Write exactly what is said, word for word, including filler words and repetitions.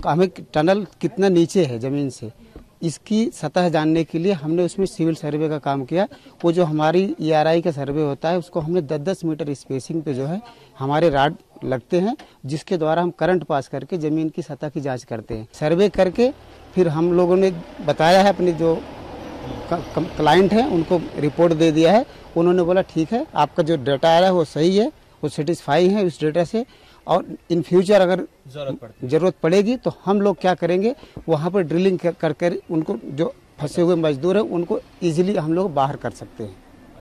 हमें टनल कितना नीचे है ज़मीन से, इसकी सतह जानने के लिए हमने उसमें सिविल सर्वे का काम किया। वो जो हमारी ई आर आई का सर्वे होता है उसको हमने दस दस मीटर स्पेसिंग पे जो है हमारे राड लगते हैं, जिसके द्वारा हम करंट पास करके ज़मीन की सतह की जांच करते हैं। सर्वे करके फिर हम लोगों ने बताया है, अपने जो क्लाइंट हैं उनको रिपोर्ट दे दिया है। उन्होंने बोला ठीक है, आपका जो डाटा आया है वो सही है, वो सेटिस्फाई है उस डेटा से, और इन फ्यूचर अगर ज़रूरत पड़ेगी तो हम लोग क्या करेंगे, वहाँ पर ड्रिलिंग कर कर उनको जो फंसे हुए मजदूर हैं उनको ईजिली हम लोग बाहर कर सकते हैं।